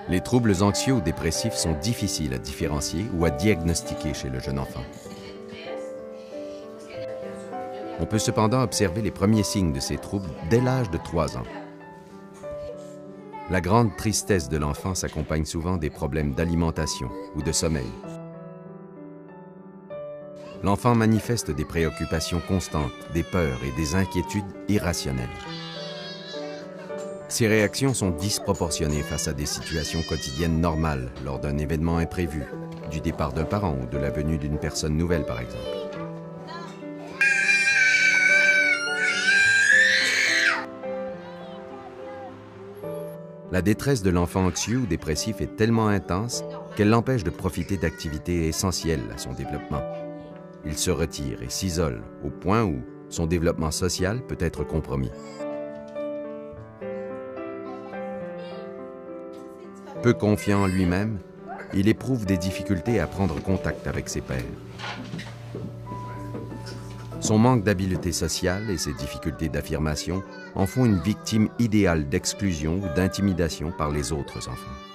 Les troubles anxieux ou dépressifs sont difficiles à différencier ou à diagnostiquer chez le jeune enfant. On peut cependant observer les premiers signes de ces troubles dès l'âge de 3 ans. La grande tristesse de l'enfant s'accompagne souvent des problèmes d'alimentation ou de sommeil. L'enfant manifeste des préoccupations constantes, des peurs et des inquiétudes irrationnelles. Ces réactions sont disproportionnées face à des situations quotidiennes normales lors d'un événement imprévu, du départ d'un parent ou de la venue d'une personne nouvelle par exemple. La détresse de l'enfant anxieux ou dépressif est tellement intense qu'elle l'empêche de profiter d'activités essentielles à son développement. Il se retire et s'isole au point où son développement social peut être compromis. Peu confiant en lui-même, il éprouve des difficultés à prendre contact avec ses pairs. Son manque d'habileté sociale et ses difficultés d'affirmation en font une victime idéale d'exclusion ou d'intimidation par les autres enfants.